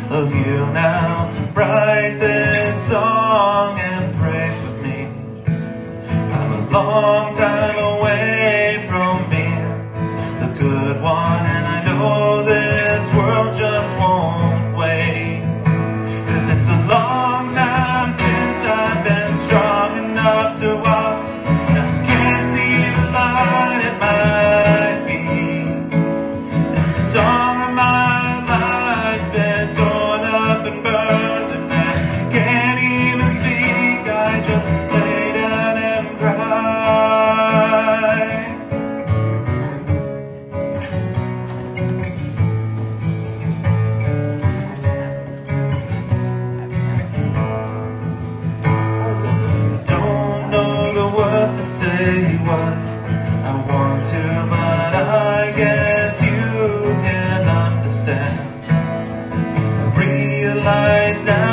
of you now. Write this song and pray for me. I'm a long time away from being the good one, and I know this world just won't wait. 'Cause it's a long time since I've been strong enough to walk. I can't see the light at my feet. This song of my life's been torn up and burned, and I can't even speak. I just lay down and cry. Don't know the words to say what I want to, but I guess you can understand. Realize that